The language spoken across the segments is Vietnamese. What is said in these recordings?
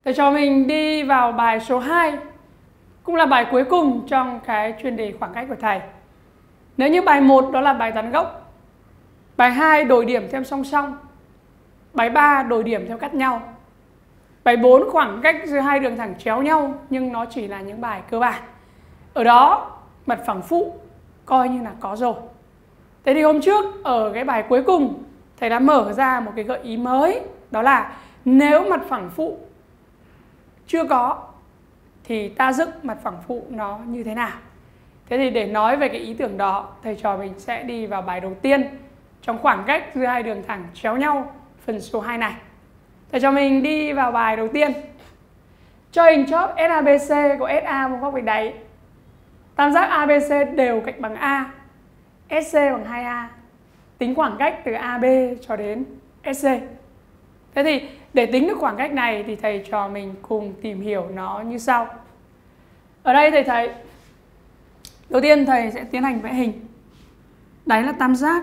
Thầy cho mình đi vào bài số 2, cũng là bài cuối cùng trong cái chuyên đề khoảng cách của thầy. Nếu như bài 1 đó là bài toán gốc, bài 2 đổi điểm theo song song, bài 3 đổi điểm theo cắt nhau, bài 4 khoảng cách giữa hai đường thẳng chéo nhau, nhưng nó chỉ là những bài cơ bản. Ở đó mặt phẳng phụ coi như là có rồi. Thế thì hôm trước ở cái bài cuối cùng thầy đã mở ra một cái gợi ý mới, đó là nếu mặt phẳng phụ chưa có thì ta dựng mặt phẳng phụ nó như thế nào. Thế thì để nói về cái ý tưởng đó, thầy trò mình sẽ đi vào bài đầu tiên trong khoảng cách giữa hai đường thẳng chéo nhau phần số 2 này. Thầy trò mình đi vào bài đầu tiên. Cho hình chóp SABC có SA vuông góc vạch đáy, tam giác ABC đều cạnh bằng A, SC bằng 2A. Tính khoảng cách từ AB cho đến SC. Thế thì để tính được khoảng cách này thì thầy trò mình cùng tìm hiểu nó như sau. Ở đây thầy thấy, đầu tiên thầy sẽ tiến hành vẽ hình. Đấy là tam giác.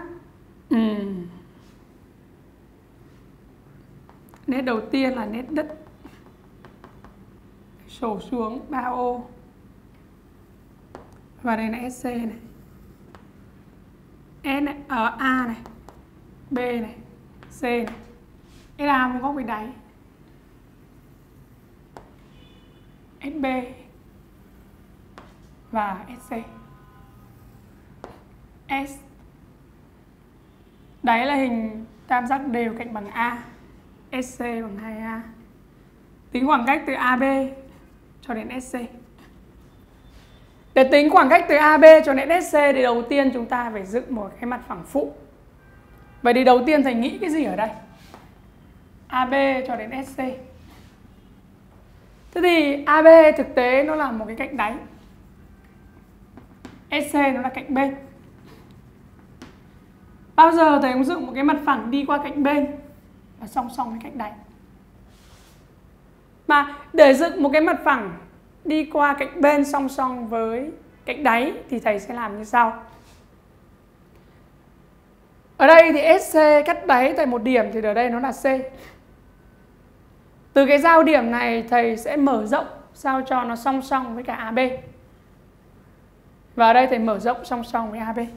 Nét đầu tiên là nét đứt, sổ xuống 3 ô. Và đây là SC này, S này, A này, B này, C này, SA vuông góc vạch đáy, SB và SC. S. Đấy là hình tam giác đều cạnh bằng A, SC bằng 2A. Tính khoảng cách từ AB cho đến SC. Để tính khoảng cách từ AB cho đến SC thì đầu tiên chúng ta phải dựng một cái mặt phẳng phụ. Vậy thì đầu tiên thầy nghĩ cái gì ở đây? AB cho đến SC. Thế thì AB thực tế nó là một cái cạnh đáy, SC nó là cạnh bên. Bao giờ thầy cũng dựng một cái mặt phẳng đi qua cạnh bên và song song với cạnh đáy. Mà để dựng một cái mặt phẳng đi qua cạnh bên song song với cạnh đáy thì thầy sẽ làm như sau. Ở đây thì SC cắt đáy tại một điểm thì ở đây nó là C. Từ cái giao điểm này thầy sẽ mở rộng sao cho nó song song với cả AB. Và ở đây thầy mở rộng song song với AB.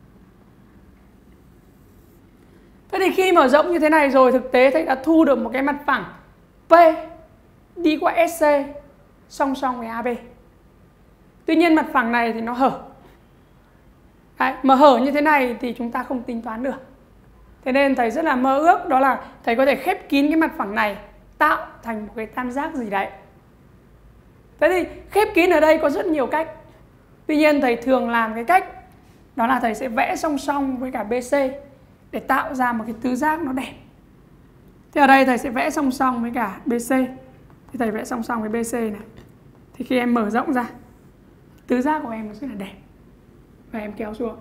Thế thì khi mở rộng như thế này rồi, thực tế thầy đã thu được một cái mặt phẳng P đi qua SC song song với AB. Tuy nhiên mặt phẳng này thì nó hở. Đấy, mà hở như thế này thì chúng ta không tính toán được. Thế nên thầy rất là mơ ước đó là thầy có thể khép kín cái mặt phẳng này, tạo thành một cái tam giác gì đấy. Thế thì khép kín ở đây có rất nhiều cách. Tuy nhiên thầy thường làm cái cách đó là thầy sẽ vẽ song song với cả BC để tạo ra một cái tứ giác nó đẹp. Thế ở đây thầy sẽ vẽ song song với cả BC. Thì thầy vẽ song song với BC này. Thì khi em mở rộng ra, tứ giác của em nó rất là đẹp. Và em kéo xuống.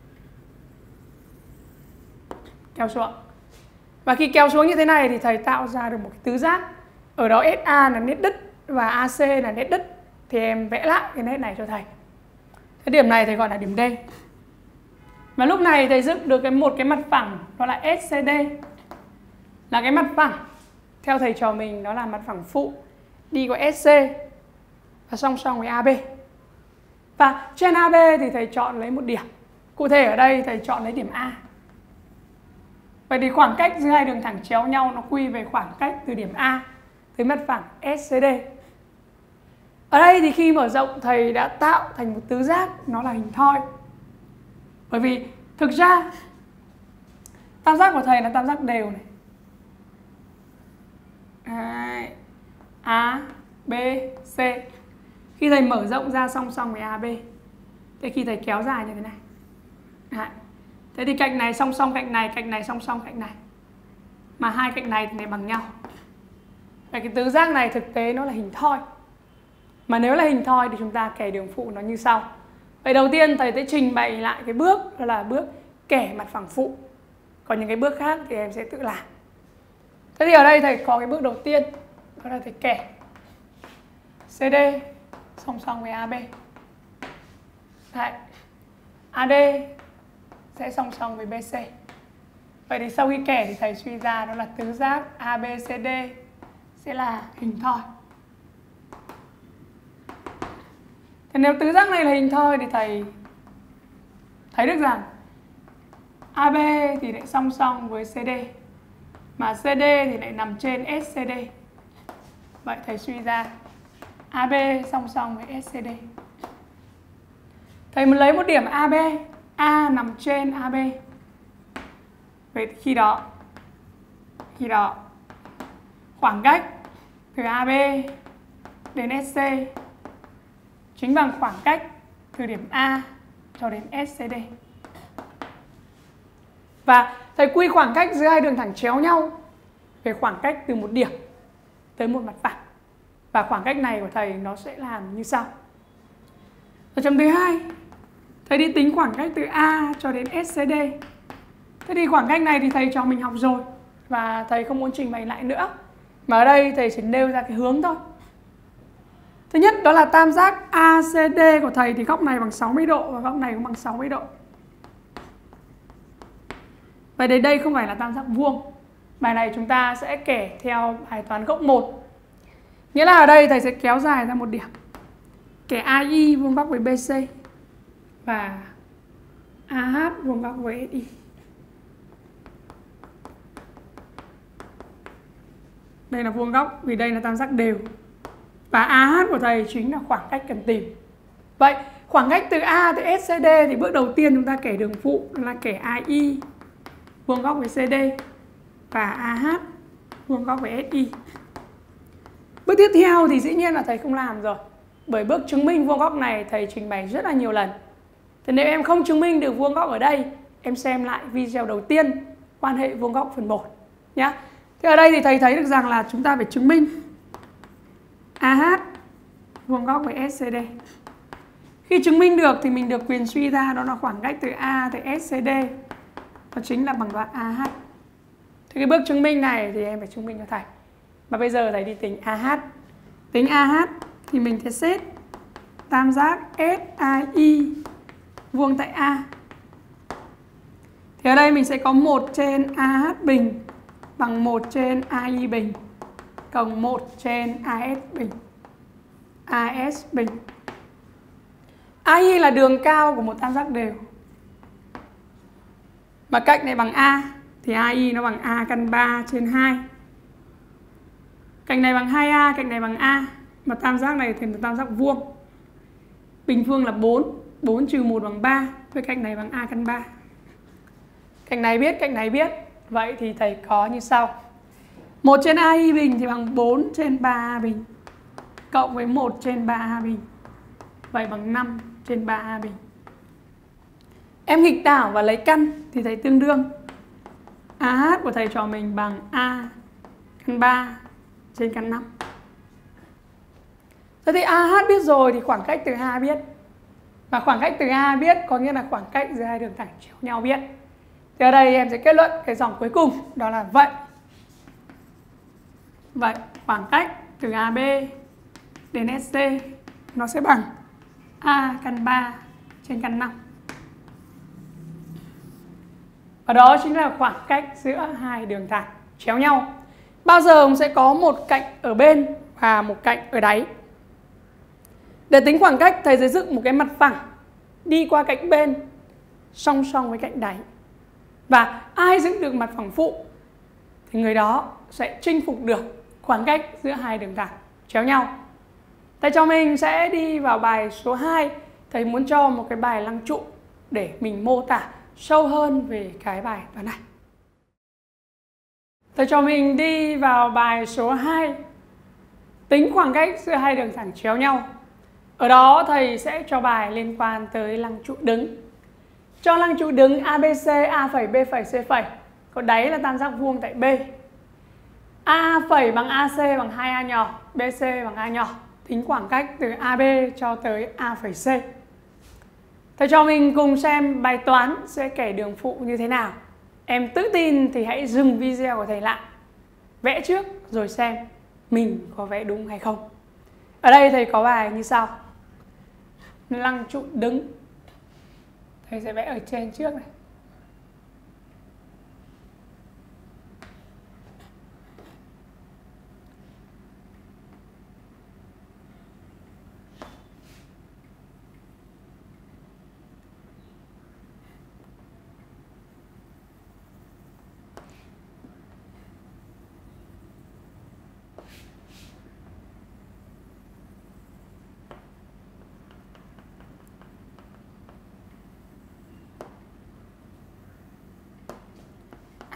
Kéo xuống. Và khi kéo xuống như thế này thì thầy tạo ra được một cái tứ giác. Ở đó SA là nét đứt và AC là nét đứt. Thì em vẽ lại cái nét này cho thầy. Cái điểm này thầy gọi là điểm D. Và lúc này thầy dựng được một cái mặt phẳng, đó là SCD. Là cái mặt phẳng, theo thầy trò mình, đó là mặt phẳng phụ đi qua SC và song song với AB. Và trên AB thì thầy chọn lấy một điểm. Cụ thể ở đây thầy chọn lấy điểm A. Vậy thì khoảng cách giữa hai đường thẳng chéo nhau nó quy về khoảng cách từ điểm A tới mặt phẳng SCD. Ở đây thì khi mở rộng thầy đã tạo thành một tứ giác, nó là hình thoi. Bởi vì thực ra tam giác của thầy là tam giác đều này. A, B, C. Khi thầy mở rộng ra song song với AB, thế khi thầy kéo dài như thế này. Thế thì cạnh này song song cạnh này song song cạnh này. Mà hai cạnh này thì này bằng nhau. Vậy cái tứ giác này thực tế nó là hình thoi. Mà nếu là hình thoi thì chúng ta kẻ đường phụ nó như sau. Vậy đầu tiên thầy sẽ trình bày lại cái bước, đó là bước kẻ mặt phẳng phụ. Còn những cái bước khác thì em sẽ tự làm. Thế thì ở đây thầy có cái bước đầu tiên, đó là thầy kẻ CD song song với AB. Đấy. AD sẽ song song với BC. Vậy thì sau khi kẻ thì thầy suy ra đó là tứ giác ABCD sẽ là hình thoi. Thế nếu tứ giác này là hình thoi thì thầy thấy được rằng AB thì lại song song với CD, mà CD thì lại nằm trên SCD. Vậy thầy suy ra AB song song với SCD. Thầy muốn lấy một điểm AB, A nằm trên AB. Vậy khi đó khoảng cách từ AB đến SC chính bằng khoảng cách từ điểm A cho đến SCD. Và thầy quy khoảng cách giữa hai đường thẳng chéo nhau về khoảng cách từ một điểm tới một mặt phẳng. Và khoảng cách này của thầy nó sẽ làm như sau. Ở chấm thứ hai, thầy đi tính khoảng cách từ A cho đến SCD. Thế thì khoảng cách này thì thầy cho mình học rồi và thầy không muốn trình bày lại nữa. Mà ở đây thầy chỉ nêu ra cái hướng thôi. Thứ nhất đó là tam giác ACD của thầy thì góc này bằng 60 độ và góc này cũng bằng 60 độ. Vậy đến đây không phải là tam giác vuông. Bài này chúng ta sẽ kể theo bài toán góc 1. Nghĩa là ở đây thầy sẽ kéo dài ra một điểm. Kẻ AI vuông góc với BC và AH vuông góc với SI. Đây là vuông góc vì đây là tam giác đều. Và AH của thầy chính là khoảng cách cần tìm. Vậy khoảng cách từ A tới SCD thì bước đầu tiên chúng ta kể đường phụ là kẻ AI vuông góc với CD và AH vuông góc với SI. Bước tiếp theo thì dĩ nhiên là thầy không làm rồi. Bởi bước chứng minh vuông góc này thầy trình bày rất là nhiều lần. Thế nếu em không chứng minh được vuông góc ở đây, em xem lại video đầu tiên quan hệ vuông góc phần 1 nhé. Thế ở đây thì thầy thấy được rằng là chúng ta phải chứng minh AH vuông góc với SCD. Khi chứng minh được thì mình được quyền suy ra đó là khoảng cách từ A tới SCD. Đó chính là bằng đoạn AH. Thì cái bước chứng minh này thì em phải chứng minh cho thầy. Và bây giờ thầy đi tính AH. Tính AH thì mình sẽ xét tam giác SAI vuông tại A. Thì ở đây mình sẽ có 1 trên AH bình bằng 1 trên AI bình cộng 1 trên AS bình. AS bình. AI là đường cao của một tam giác đều. Mà cạnh này bằng A thì AI nó bằng A căn 3 trên 2. Cạnh này bằng 2A, cạnh này bằng A. Mà tam giác này thì là tam giác vuông. Bình phương là 4. 4 trừ 1 bằng 3. Với cạnh này bằng A căn 3. Cạnh này biết, cạnh này biết. Vậy thì thầy có như sau. 1 trên AI bình thì bằng 4 trên 3A bình cộng với 1 trên 3A bình. Vậy bằng 5 trên 3A bình. Em nghịch đảo và lấy căn thì thầy tương đương. AH của thầy cho mình bằng A căn 3 trên căn 5. Thế thì AH biết rồi thì khoảng cách từ A biết. Và khoảng cách từ A biết có nghĩa là khoảng cách giữa hai đường thẳng chéo nhau biết. Thì ở đây em sẽ kết luận cái dòng cuối cùng đó là vậy. Vậy khoảng cách từ AB đến SC nó sẽ bằng A căn 3 trên căn 5. Và đó chính là khoảng cách giữa hai đường thẳng chéo nhau. Bao giờ cũng sẽ có một cạnh ở bên và một cạnh ở đáy. Để tính khoảng cách, thầy sẽ dựng một cái mặt phẳng đi qua cạnh bên song song với cạnh đáy. Và ai dựng được mặt phẳng phụ thì người đó sẽ chinh phục được khoảng cách giữa hai đường thẳng chéo nhau. Thầy cho mình sẽ đi vào bài số 2. Thầy muốn cho một cái bài lăng trụ để mình mô tả sâu hơn về cái bài toán này. Thầy cho mình đi vào bài số 2. Tính khoảng cách giữa hai đường thẳng chéo nhau. Ở đó thầy sẽ cho bài liên quan tới lăng trụ đứng. Cho lăng trụ đứng ABC, A phẩy, B phẩy, C phẩy. Có đáy là tam giác vuông tại B. A phẩy bằng AC bằng 2A nhỏ, BC bằng A nhỏ. Tính khoảng cách từ AB cho tới A phẩy C. Thầy cho mình cùng xem bài toán sẽ kể đường phụ như thế nào. Em tự tin thì hãy dừng video của thầy lại. Vẽ trước rồi xem mình có vẽ đúng hay không. Ở đây thầy có bài như sau. Lăng trụ đứng. Thầy sẽ vẽ ở trên trước này.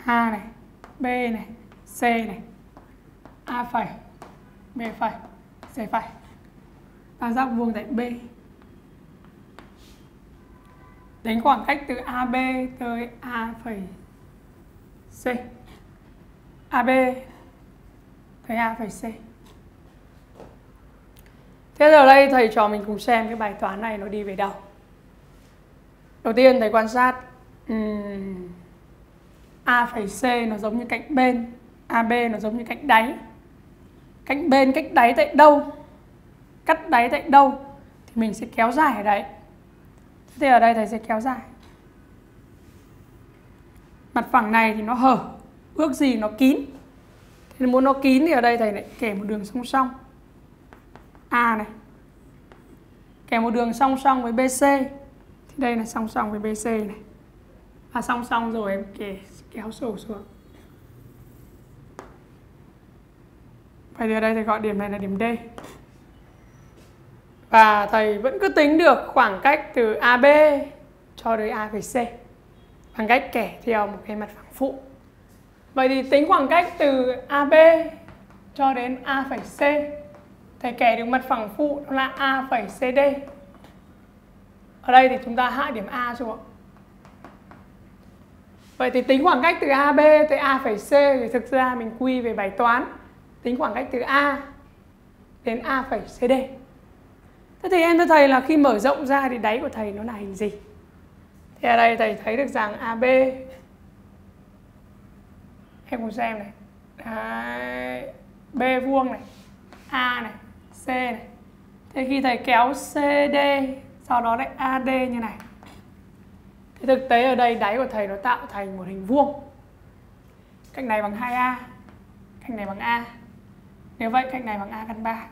A này, B này, C này, A phẩy, B phẩy, C phẩy. Tam giác vuông tại B. Tính khoảng cách từ AB tới A phẩy C. AB tới A phẩy C. Thế giờ đây thầy trò mình cùng xem cái bài toán này nó đi về đâu. Đầu tiên thầy quan sát A phẩy C nó giống như cạnh bên, AB nó giống như cạnh đáy. Cạnh bên cách đáy tại đâu? Cắt đáy tại đâu? Thì mình sẽ kéo dài ở đấy. Thế ở đây thầy sẽ kéo dài. Mặt phẳng này thì nó hở, ước gì nó kín. Thế muốn nó kín thì ở đây thầy lại kẻ một đường song song A này, kẻ một đường song song với BC. Thì đây là song song với BC này. Và song song rồi em kéo sổ xuống. Vậy thì ở đây thầy gọi điểm này là điểm D. Và thầy vẫn cứ tính được khoảng cách từ AB cho đến A phẩy C bằng cách kẻ theo một cái mặt phẳng phụ. Vậy thì tính khoảng cách từ AB cho đến A phẩy C, thầy kẻ được mặt phẳng phụ đó là A phẩy CD. Ở đây thì chúng ta hạ điểm A xuống. Vậy thì tính khoảng cách từ AB tới A phẩy C thì thực ra mình quy về bài toán tính khoảng cách từ A đến A phẩy CD. Thế thì em thưa thầy là khi mở rộng ra thì đáy của thầy nó là hình gì? Thì ở đây thầy thấy được rằng AB, em cùng xem này. Đấy, B vuông này, A này, C này. Thế khi thầy kéo CD, sau đó lại AD như này. Thì thực tế ở đây đáy của thầy nó tạo thành một hình vuông. Cạnh này bằng 2A, cạnh này bằng A. Nếu vậy cạnh này bằng A căn 3.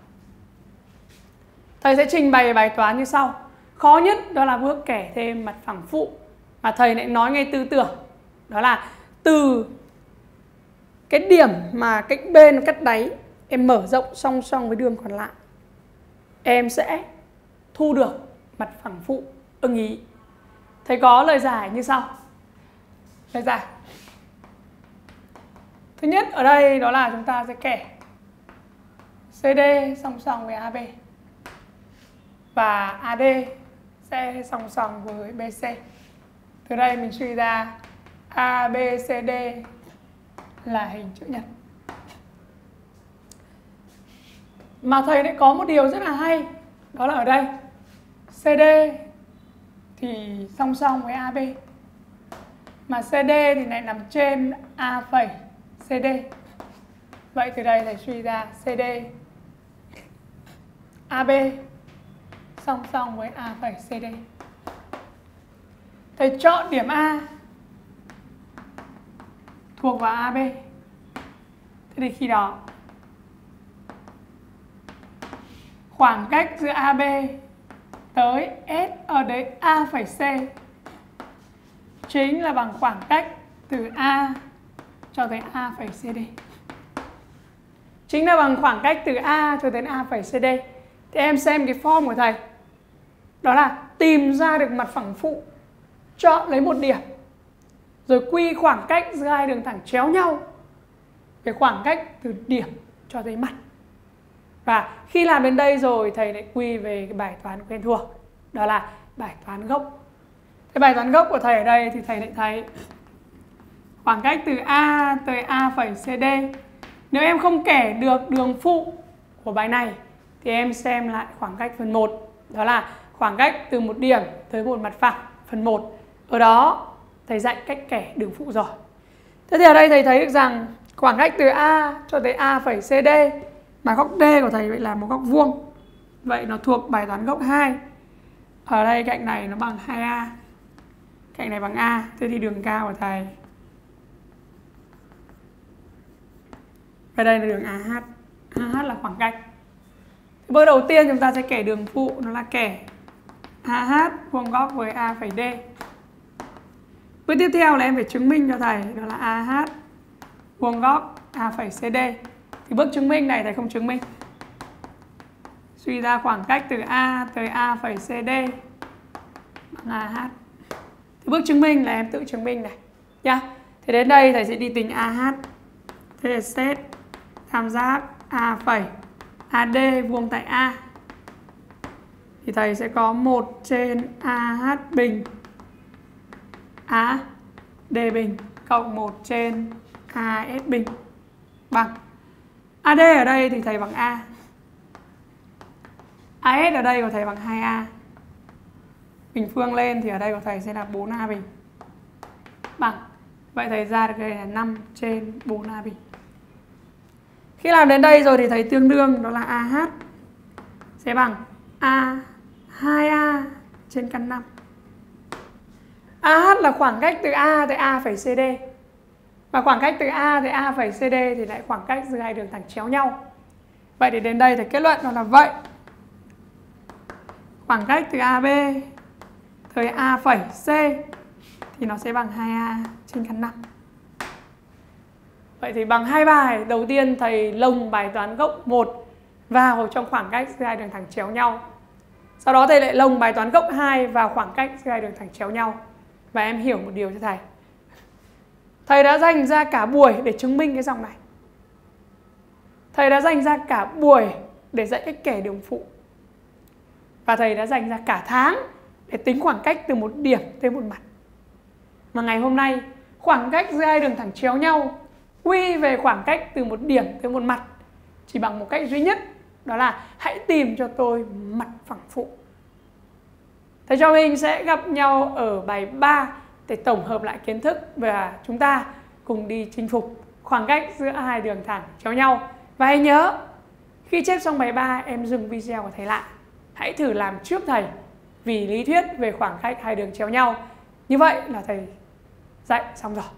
Thầy sẽ trình bày bài toán như sau. Khó nhất đó là bước kẻ thêm mặt phẳng phụ. Mà thầy lại nói ngay tư tưởng. Đó là từ cái điểm mà cạnh bên cắt đáy, em mở rộng song song với đường còn lại, em sẽ thu được mặt phẳng phụ ưng ý. Thầy có lời giải như sau. Lời giải thứ nhất ở đây đó là chúng ta sẽ kẻ CD song song với AB và AD sẽ song song với BC. Từ đây mình suy ra ABCD là hình chữ nhật. Mà thầy lại có một điều rất là hay, đó là ở đây CD thì song song với AB, mà CD thì lại nằm trên A phẩy CD. Vậy từ đây thầy suy ra CD AB song song với A phẩy CD. Thầy chọn điểm A thuộc vào AB. Thế thì khi đó khoảng cách giữa AB tới S ở đấy A phẩy C chính là bằng khoảng cách từ A cho tới A phẩy CD. Chính là bằng khoảng cách từ A cho đến A phẩy CD. Thì em xem cái form của thầy. Đó là tìm ra được mặt phẳng phụ, chọn lấy một điểm, rồi quy khoảng cách giữa hai đường thẳng chéo nhau, cái khoảng cách từ điểm cho tới mặt. Và khi làm đến đây rồi thầy lại quy về cái bài toán quen thuộc, đó là bài toán gốc. Cái bài toán gốc của thầy ở đây thì thầy lại thấy khoảng cách từ A tới A phẩy CD. Nếu em không kẻ được đường phụ của bài này thì em xem lại khoảng cách phần 1. Đó là khoảng cách từ một điểm tới một mặt phẳng phần 1. Ở đó thầy dạy cách kẻ đường phụ rồi. Thế thì ở đây thầy thấy được rằng khoảng cách từ A cho tới A phẩy CD, mà góc D của thầy vậy là một góc vuông. Vậy nó thuộc bài toán gốc 2. Ở đây cạnh này nó bằng 2A, cạnh này bằng A. Thế thì đường cao của thầy ở đây là đường AH. AH là khoảng cách. Bước đầu tiên chúng ta sẽ kẻ đường phụ, nó là kẻ AH vuông góc với A phẩy D. Bước tiếp theo là em phải chứng minh cho thầy, đó là AH vuông góc A phẩy CD. Thì bước chứng minh này thầy không chứng minh. Suy ra khoảng cách từ A tới A phẩy CD bằng AH. Thì bước chứng minh là em tự chứng minh này nhá. Thế đến đây thầy sẽ đi tính AH. Thế là xét tam giác A phẩy AD vuông tại A. Thì thầy sẽ có 1 trên AH bình AD bình cộng 1 trên AS bình bằng AD ở đây thì thầy bằng A. AS ở đây của thầy bằng 2A. Bình phương lên thì ở đây của thầy sẽ là 4A bình bằng. Vậy thầy ra được đây là 5 trên 4A bình. Khi làm đến đây rồi thì thầy tương đương đó là AH sẽ bằng A 2A trên căn 5. AH là khoảng cách từ A tới A phẩy CD. Và khoảng cách từ A tới A phẩy CD thì lại khoảng cách giữa hai đường thẳng chéo nhau. Vậy thì đến đây thầy kết luận đó là vậy. Khoảng cách từ AB tới A phẩy C thì nó sẽ bằng 2A trên căn 5. Vậy thì bằng 2 bài, đầu tiên thầy lồng bài toán gốc 1 vào trong khoảng cách giữa hai đường thẳng chéo nhau. Sau đó thầy lại lồng bài toán gốc 2 vào khoảng cách giữa hai đường thẳng chéo nhau. Và em hiểu một điều cho thầy. Thầy đã dành ra cả buổi để chứng minh cái dòng này. Thầy đã dành ra cả buổi để dạy cách kẻ đường phụ. Và thầy đã dành ra cả tháng để tính khoảng cách từ một điểm tới một mặt. Mà ngày hôm nay, khoảng cách giữa hai đường thẳng chéo nhau quy về khoảng cách từ một điểm tới một mặt chỉ bằng một cách duy nhất, đó là hãy tìm cho tôi mặt phẳng phụ. Thầy cho mình sẽ gặp nhau ở bài 3 để tổng hợp lại kiến thức và chúng ta cùng đi chinh phục khoảng cách giữa hai đường thẳng chéo nhau. Và hãy nhớ, khi chép xong bài 3 em dừng video của thầy lại. Hãy thử làm trước thầy vì lý thuyết về khoảng cách hai đường chéo nhau. Như vậy là thầy dạy xong rồi.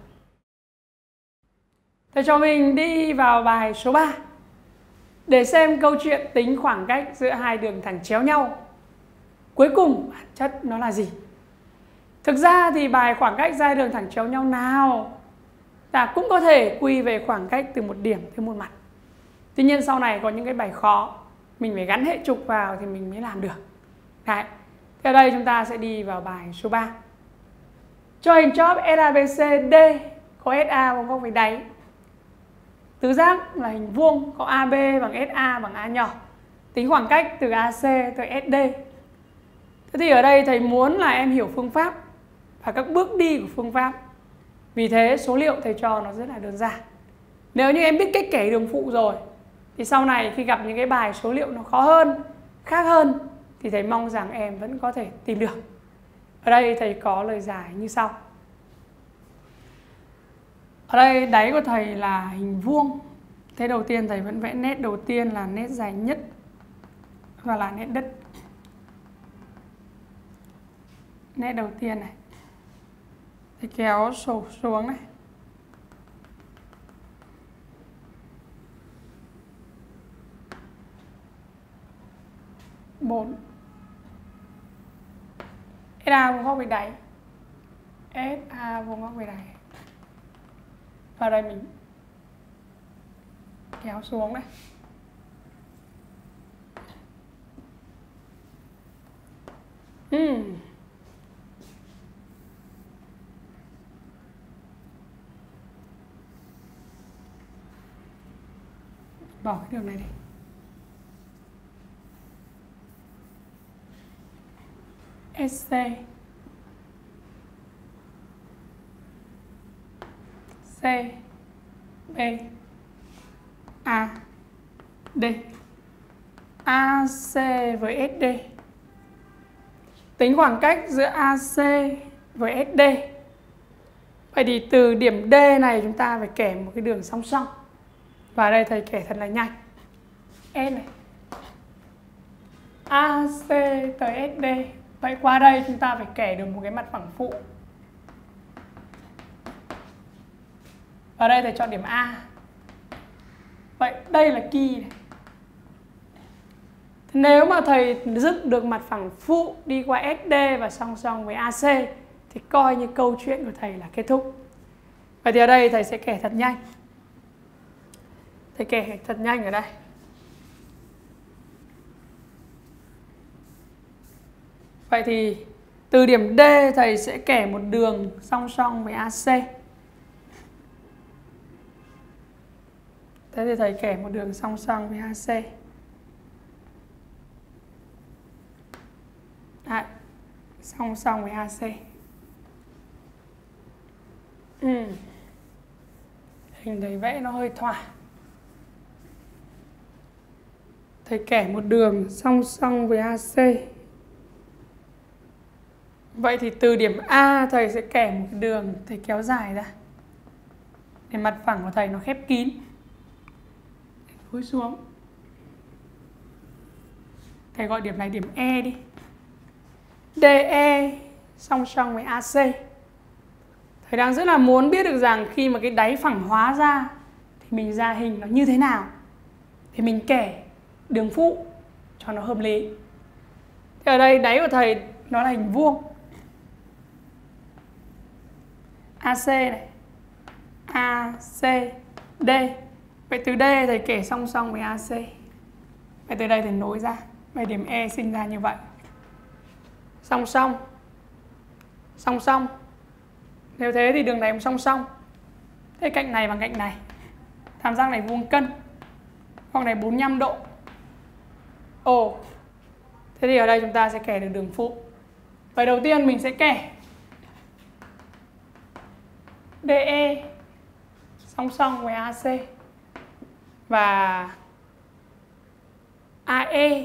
Thầy cho mình đi vào bài số 3 để xem câu chuyện tính khoảng cách giữa hai đường thẳng chéo nhau cuối cùng bản chất nó là gì. Thực ra thì bài khoảng cách giữa hai đường thẳng chéo nhau nào ta cũng có thể quy về khoảng cách từ một điểm tới một mặt. Tuy nhiên sau này có những cái bài khó mình phải gắn hệ trục vào thì mình mới làm được. Đấy. Thế ở đây chúng ta sẽ đi vào bài số 3. Cho hình chóp SABCD có SA vuông góc với đáy. Tứ giác là hình vuông có AB bằng SA bằng A nhỏ. Tính khoảng cách từ AC tới SD. Thế thì ở đây thầy muốn là em hiểu phương pháp và các bước đi của phương pháp. Vì thế số liệu thầy cho nó rất là đơn giản. Nếu như em biết cách kẻ đường phụ rồi thì sau này khi gặp những cái bài số liệu nó khó hơn, khác hơn thì thầy mong rằng em vẫn có thể tìm được. Ở đây thầy có lời giải như sau. Ở đây đáy của thầy là hình vuông. Thế đầu tiên thầy vẫn vẽ nét đầu tiên là nét dài nhất và là nét đất. Nét đầu tiên này. Thầy kéo sổ xuống này. Bốn. SA vuông góc với đáy. SA vuông góc với đáy. Và đây mình kéo xuống này. Bỏ cái đường này đi. SC C B A D AC với SD. Tính khoảng cách giữa AC với SD. Vậy thì từ điểm D này chúng ta phải kẻ một cái đường song song. Và đây thầy kẻ thật là nhanh. S này AC tới SD. Vậy qua đây chúng ta phải kẻ được một cái mặt phẳng phụ. Ở đây thầy chọn điểm A. Vậy đây là kỳ này. Nếu mà thầy dựng được mặt phẳng phụ đi qua SD và song song với AC thì coi như câu chuyện của thầy là kết thúc. Vậy thì ở đây thầy sẽ kẻ thật nhanh. Thầy kẻ thật nhanh ở đây. Vậy thì từ điểm D thầy sẽ kẻ một đường song song với AC. Thế thì thầy kẻ một đường song song với AC. Song song với AC. Hình thầy vẽ nó hơi thoải. Thầy kẻ một đường song song với AC. Vậy thì từ điểm A thầy sẽ kẻ một đường, thầy kéo dài ra để mặt phẳng của thầy nó khép kín. Nối xuống. Thầy gọi điểm này điểm E đi. DE song song với AC. Thầy đang rất là muốn biết được rằng khi mà cái đáy phẳng hóa ra thì mình ra hình nó như thế nào, thì mình kẻ đường phụ cho nó hợp lý. Thì ở đây đáy của thầy nó là hình vuông. AC này, AC, D. Vậy từ D thầy kẻ song song với AC. Vậy từ đây thầy nối ra. Vậy điểm E sinh ra như vậy. Song song. Song song. Nếu thế thì đường này cũng song song. Thế cạnh này bằng cạnh này. Tam giác này vuông cân. Góc này 45 độ. Ồ. Thế thì ở đây chúng ta sẽ kẻ được đường phụ. Vậy đầu tiên mình sẽ kẻ DE song song với AC. Và AE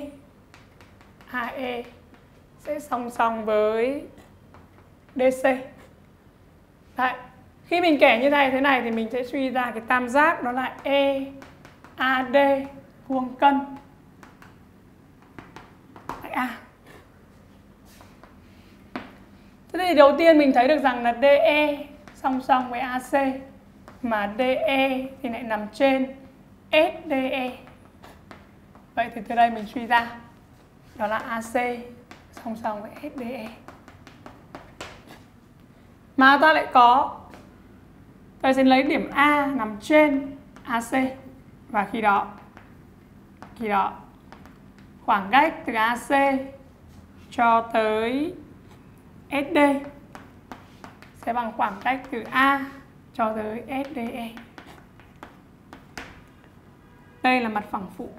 sẽ song song với DC. Đấy. Khi mình kẻ như thế này thì mình sẽ suy ra cái tam giác đó là EAD vuông cân. A. Thế thì đầu tiên mình thấy được rằng là DE song song với AC, mà DE thì lại nằm trên SDE. Vậy thì từ đây mình suy ra đó là AC song song với SDE. Mà ta lại có, tôi sẽ lấy điểm A nằm trên AC. Và khi đó khoảng cách từ AC cho tới SD sẽ bằng khoảng cách từ A cho tới SDE. Đây là mặt phẳng phụ.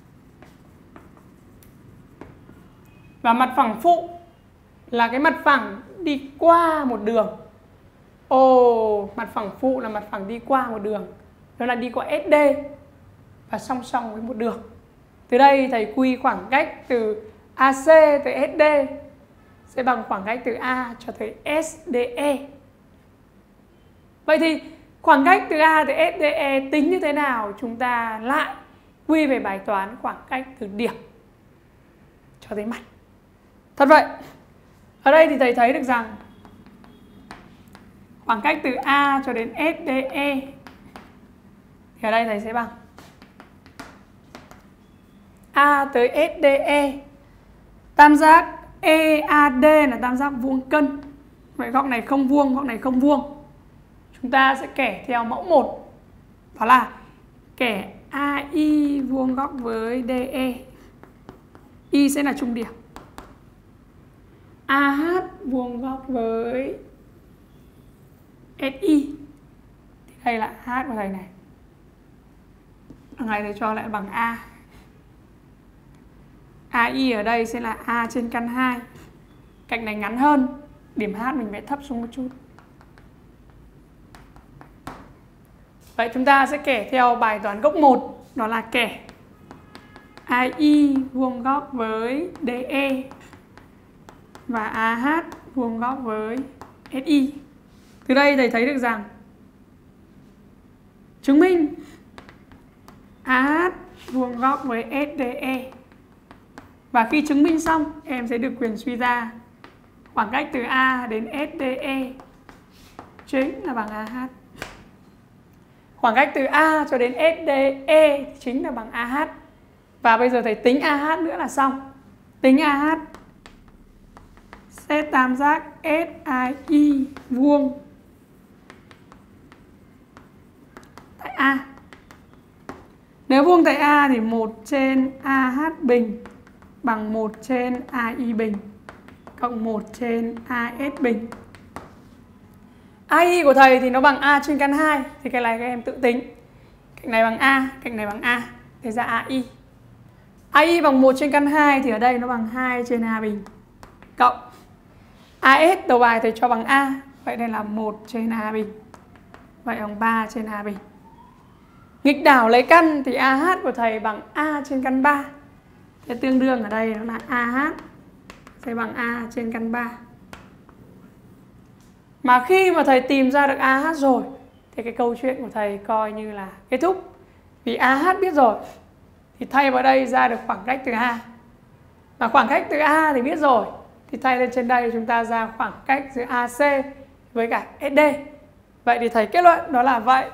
Và mặt phẳng phụ là cái mặt phẳng đi qua một đường. Mặt phẳng phụ là mặt phẳng đi qua một đường. Đó là đi qua SD và song song với một đường. Từ đây thầy quy khoảng cách từ AC tới SD sẽ bằng khoảng cách từ A cho tới SDE. Vậy thì khoảng cách từ A tới SDE tính như thế nào? Chúng ta lại quy về bài toán khoảng cách từ điểm cho tới mặt. Thật vậy, ở đây thì thầy thấy được rằng khoảng cách từ A cho đến SDE thì ở đây thầy sẽ bằng A tới SDE. Tam giác EAD là tam giác vuông cân. Vậy góc này không vuông, góc này không vuông. Chúng ta sẽ kẻ theo mẫu 1. Đó là kẻ AI vuông góc với DE. Y sẽ là trung điểm. AH vuông góc với SI. Thì đây là H của thầy này. Ở này thầy cho lại bằng A. AI ở đây sẽ là A trên căn 2. Cạnh này ngắn hơn. Điểm H mình vẽ thấp xuống một chút. Vậy chúng ta sẽ kẻ theo bài toán gốc 1. Đó là kẻ AI vuông góc với DE và AH vuông góc với SI. Từ đây thầy thấy được rằng chứng minh AH vuông góc với SDE. Và khi chứng minh xong, em sẽ được quyền suy ra khoảng cách từ A đến SDE chính là bằng AH. Khoảng cách từ A cho đến SDE chính là bằng AH. Và bây giờ thầy tính AH nữa là xong. Tính AH xét tam giác SAI vuông tại A. Nếu vuông tại A thì 1 trên AH bình bằng 1 trên AI bình cộng 1 trên AS bình. AI của thầy thì nó bằng A trên căn 2. Thì cái này các em tự tính. Cạnh này bằng A, cạnh này bằng A. Thế ra AI. AI bằng 1 trên căn 2 thì ở đây nó bằng 2 trên A bình. Cộng AS đầu bài thầy cho bằng A. Vậy đây là 1 trên A bình. Vậy bằng 3 trên A bình. Nghịch đảo lấy căn thì AH của thầy bằng A trên căn 3. Thế tương đương ở đây nó là AH sẽ bằng A trên căn 3. Mà khi mà thầy tìm ra được AH rồi thì cái câu chuyện của thầy coi như là kết thúc. Vì AH biết rồi thì thay vào đây ra được khoảng cách từ A. Mà khoảng cách từ A thì biết rồi thì thay lên trên đây chúng ta ra khoảng cách giữa AC với cả SD. Vậy thì thầy kết luận đó là vậy.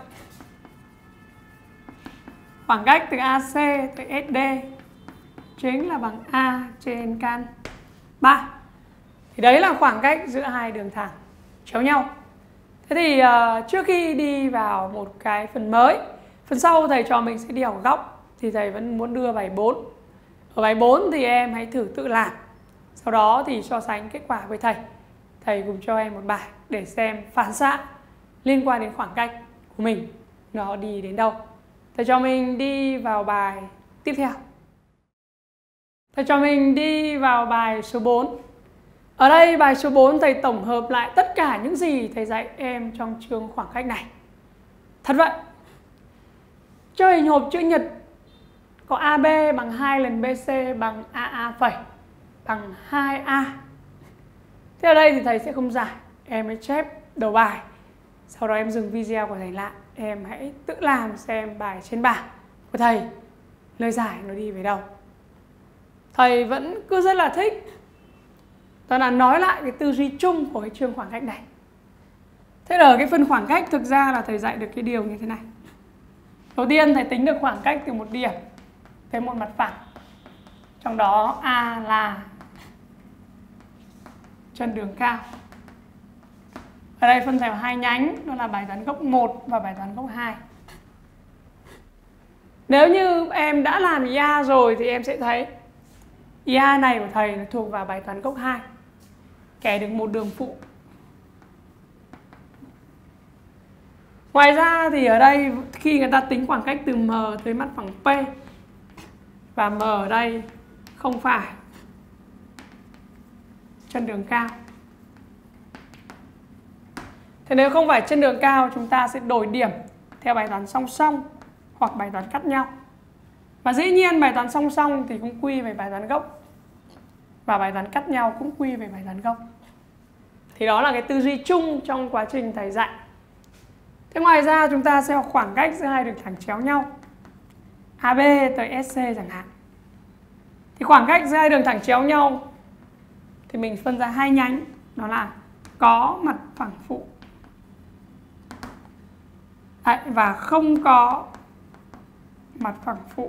Khoảng cách từ AC tới SD chính là bằng A trên căn 3. Thì đấy là khoảng cách giữa hai đường thẳng chéo nhau. Thế thì trước khi đi vào một cái phần mới, phần sau thầy cho mình sẽ đi học góc, thì thầy vẫn muốn đưa bài 4. Ở bài 4 thì em hãy thử tự làm. Sau đó thì so sánh kết quả với thầy. Thầy cùng cho em một bài để xem phản xạ liên quan đến khoảng cách của mình nó đi đến đâu. Thầy cho mình đi vào bài tiếp theo. Thầy cho mình đi vào bài số 4. Ở đây bài số 4 thầy tổng hợp lại tất cả những gì thầy dạy em trong chương khoảng cách này. Thật vậy, cho hình hộp chữ nhật có AB bằng 2 lần BC bằng AA phẩy bằng 2A. Thế ở đây thì thầy sẽ không giải, em hãy chép đầu bài. Sau đó em dừng video của thầy lại, em hãy tự làm xem bài trên bảng của thầy lời giải nó đi về đâu. Thầy vẫn cứ rất là thích đó là nói lại cái tư duy chung của cái chương khoảng cách này. Thế ở cái phần khoảng cách thực ra là thầy dạy được cái điều như thế này. Đầu tiên thầy tính được khoảng cách từ một điểm tới một mặt phẳng. Trong đó A là chân đường cao. Ở đây phân thành hai nhánh, đó là bài toán góc 1 và bài toán góc 2. Nếu như em đã làm IA rồi thì em sẽ thấy IA này của thầy nó thuộc vào bài toán góc 2. Kẻ được một đường phụ. Ngoài ra thì ở đây khi người ta tính khoảng cách từ M tới mặt phẳng P, và M ở đây không phải chân đường cao. Thế nếu không phải chân đường cao, chúng ta sẽ đổi điểm theo bài toán song song hoặc bài toán cắt nhau. Và dĩ nhiên bài toán song song thì cũng quy về bài toán gốc, và bài toán cắt nhau cũng quy về bài toán gốc. Thì đó là cái tư duy chung trong quá trình thầy dạy. Thế ngoài ra chúng ta sẽ học khoảng cách giữa hai đường thẳng chéo nhau, AB tới SC chẳng hạn. Thì khoảng cách giữa hai đường thẳng chéo nhau thì mình phân ra hai nhánh, đó là có mặt phẳng phụ và không có mặt phẳng phụ.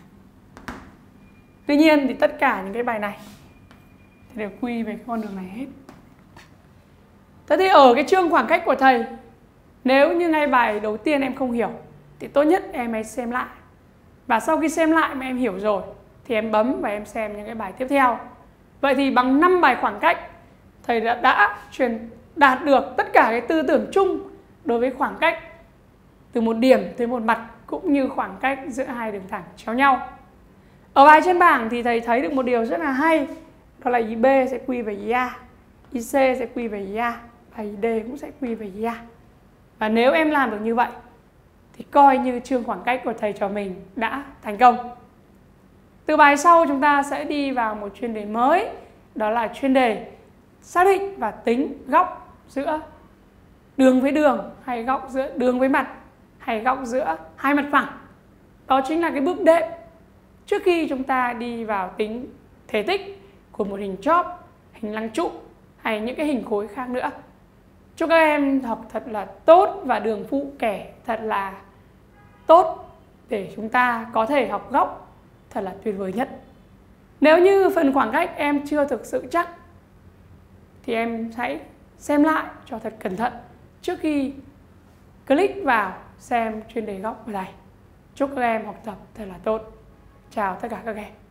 Tuy nhiên thì tất cả những cái bài này thì đều quy về con đường này hết. Thế thì ở cái chương khoảng cách của thầy, nếu như ngay bài đầu tiên em không hiểu thì tốt nhất em hãy xem lại. Và sau khi xem lại mà em hiểu rồi thì em bấm và em xem những cái bài tiếp theo. Vậy thì bằng 5 bài khoảng cách, thầy đã truyền đạt được tất cả cái tư tưởng chung đối với khoảng cách từ một điểm tới một mặt, cũng như khoảng cách giữa hai đường thẳng chéo nhau. Ở bài trên bảng thì thầy thấy được một điều rất là hay, đó là IB sẽ quy về IA, IC sẽ quy về IA, và ID cũng sẽ quy về IA. Và nếu em làm được như vậy thì coi như chương khoảng cách của thầy trò mình đã thành công. Từ bài sau chúng ta sẽ đi vào một chuyên đề mới, đó là chuyên đề xác định và tính góc giữa đường với đường, hay góc giữa đường với mặt, hay góc giữa hai mặt phẳng. Đó chính là cái bước đệm trước khi chúng ta đi vào tính thể tích của một hình chóp, hình lăng trụ hay những cái hình khối khác nữa. Chúc các em học thật là tốt và đường phụ kẻ thật là tốt để chúng ta có thể học góc thật là tuyệt vời nhất. Nếu như phần khoảng cách em chưa thực sự chắc thì em hãy xem lại cho thật cẩn thận trước khi click vào xem chuyên đề góc của thầy. Chúc các em học tập thật là tốt. Chào tất cả các em.